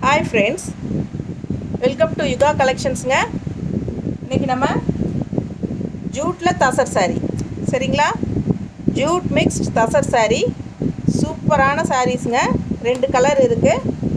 Hi friends, welcome to Yuga Collections. இன்னைக்கு நம்ம ஜூட்ல தசர் saree சரிங்களா? ஜூட் மிக்ஸ்ட் தசர் saree சூப்பரான sareesங்க. ரெண்டு கலர் இருக்கு.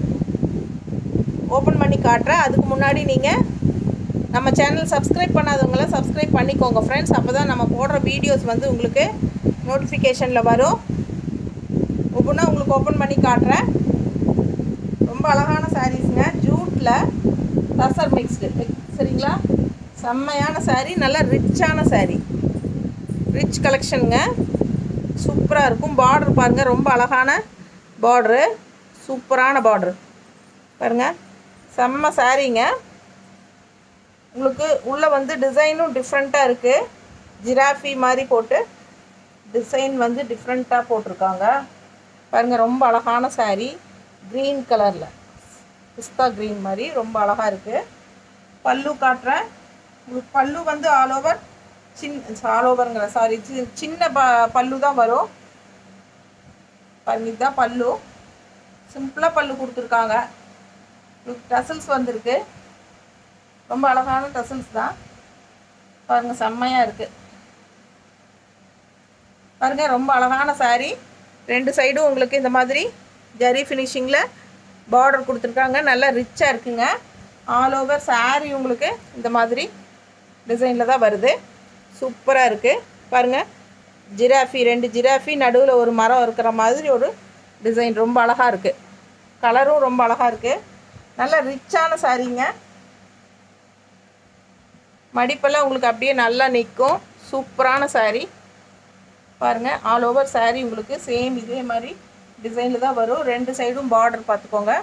ஓபன் பண்ணி காட்றேன். அதுக்கு முன்னாடி நீங்க நம்ம சேனல் சப்ஸ்கிரைப் பண்ணாதவங்க சப்ஸ்கிரைப் பண்ணிக்கோங்க फ्रेंड्स. அப்பதான் நம்ம போடுற வீடியோஸ் வந்து உங்களுக்கு நோட்டிஃபிகேஷன்ல வரும். ஒவ்வொண்ணா உங்களுக்கு ஓபன் பண்ணி காட்றேன். ரொம்ப அழகான sareesங்க. ஜூட்ல தசர் மிக்ஸ்டு சரிங்களா? செம்மையான saree, நல்ல ரிச்சான saree. ரிச் கலெக்ஷனுங்க. சூப்பரா இருக்கும். பார்டர் பாருங்க, ரொம்ப அழகான பார்டர், சூப்பரான பார்டர் பாருங்க. செம்ம சாரீங்க. உங்களுக்கு உள்ள வந்து டிசைனும் டிஃப்ரெண்ட்டாக இருக்கு. ஜிராஃபி மாதிரி போட்டு டிசைன் வந்து டிஃப்ரெண்ட்டாக போட்டிருக்காங்க பாருங்க. ரொம்ப அழகான saree, க்ரீன் கலரில் பிஸ்தா க்ரீன் மாதிரி ரொம்ப அழகாக இருக்குது. பல்லு காட்டுறேன். உங்களுக்கு பல்லு வந்து ஆல் ஓவருங்கிற சாரி சின்ன பல்லு தான் வரும் பாருங்க. இதுதான் பல்லு. சிம்பிளாக பல்லு கொடுத்துருக்காங்க. உங்களுக்கு டசல்ஸ் வந்திருக்கு. ரொம்ப அழகான டசல்ஸ் தான் பாருங்கள். செம்மையாக இருக்குது பாருங்கள். ரொம்ப அழகான saree. ரெண்டு சைடும் உங்களுக்கு இந்த மாதிரி ஜரி ஃபினிஷிங்கில் பார்டர் கொடுத்துருக்காங்க. நல்லா ரிச்சாக இருக்குங்க. ஆல் ஓவர் saree உங்களுக்கு இந்த மாதிரி டிசைனில் தான் வருது. சூப்பராக இருக்குது பாருங்கள். ஜிராஃபி, ரெண்டு ஜிராஃபி, நடுவில் ஒரு மரம் இருக்கிற மாதிரி ஒரு டிசைன் ரொம்ப அழகாக இருக்குது. கலரும் ரொம்ப அழகாக இருக்குது. நல்ல ரிச்சான சாரீங்க. மடிப்பெல்லாம் உங்களுக்கு அப்படியே நல்லா நிற்கும். சூப்பரான saree பாருங்கள். ஆல் ஓவர் saree உங்களுக்கு சேம் இதே மாதிரி டிசைனில் தான் வரும். ரெண்டு சைடும் பார்டர் பார்த்துக்கோங்க.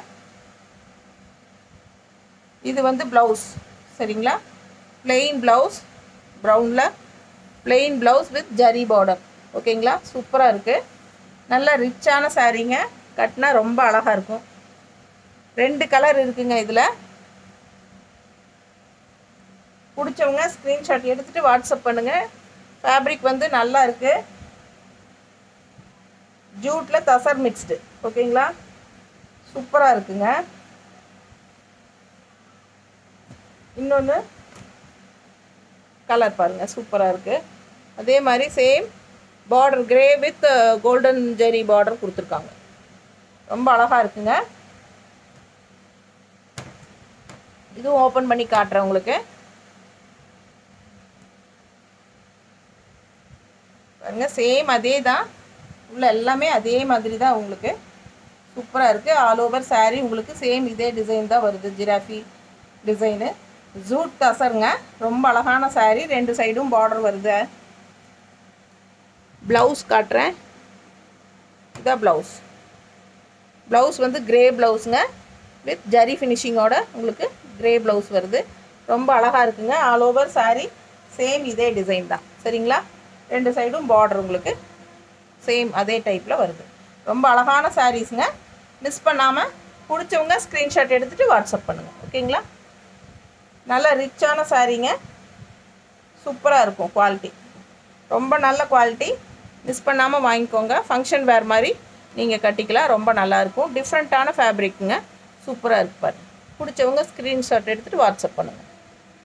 இது வந்து ப்ளவுஸ் சரிங்களா? plain ப்ளவுஸ், ப்ரௌனில் plain blouse with zari border. ஓகேங்களா? சூப்பராக இருக்குது. நல்ல ரிச்சான சாரீங்க. கட்டினா ரொம்ப அழகாக இருக்கும். ரெண்டு கலர் இருக்குங்க இதில். பிடிச்சவங்க ஸ்க்ரீன்ஷாட் எடுத்துகிட்டு வாட்ஸ்அப் பண்ணுங்கள். ஃபேப்ரிக் வந்து நல்லா இருக்குது. ஜூட்டில் தசர் மிக்ஸ்டு. ஓகேங்களா? சூப்பராக இருக்குங்க. இன்னொன்று கலர் பாருங்கள், சூப்பராக இருக்குது. அதே மாதிரி same border grey with golden zari border கொடுத்துருக்காங்க. ரொம்ப அழகாக இருக்குங்க. இதுவும் ஓப்பன் பண்ணி காட்டுறேன் உங்களுக்கு பாருங்கள். சேம் அதே தான், உள்ள எல்லாமே அதே மாதிரி தான் உங்களுக்கு. சூப்பராக இருக்குது. ஆல் ஓவர் saree உங்களுக்கு சேம் இதே டிசைன் தான் வருது. ஜிராஃபி டிசைனு, ஜூட் தசருங்க. ரொம்ப அழகான saree. ரெண்டு சைடும் பார்டர் வருது. ப்ளவுஸ் காட்டுறேன். இதான் ப்ளவுஸ். ப்ளவுஸ் வந்து கிரே ப்ளவுஸுங்க வித் ஜரி ஃபினிஷிங்கோட உங்களுக்கு கிரே ப்ளவுஸ் வருது. ரொம்ப அழகாக இருக்குங்க. ஆல் ஓவர் saree சேம் இதே டிசைன் தான் சரிங்களா? ரெண்டு சைடும் பார்டர் உங்களுக்கு சேம் அதே டைப்பில் வருது. ரொம்ப அழகான சாரீஸுங்க. மிஸ் பண்ணாமல் பிடிச்சவங்க ஸ்க்ரீன்ஷாட் எடுத்துகிட்டு வாட்ஸ்அப் பண்ணுங்கள். ஓகேங்களா? நல்ல ரிச்சான சாரீங்க. சூப்பராக இருக்கும். குவாலிட்டி ரொம்ப நல்ல குவாலிட்டி. மிஸ் பண்ணாமல் வாங்கிக்கோங்க. ஃபங்க்ஷன் வேர் மாதிரி நீங்கள் கட்டிக்கலாம். ரொம்ப நல்லாயிருக்கும். டிஃப்ரெண்ட்டான ஃபேப்ரிக்குங்க. சூப்பராக இருக்கு பாருங்கள். பிடிச்சவங்க ஸ்க்ரீன்ஷாட் எடுத்துகிட்டு வாட்ஸ்அப் பண்ணுங்கள்.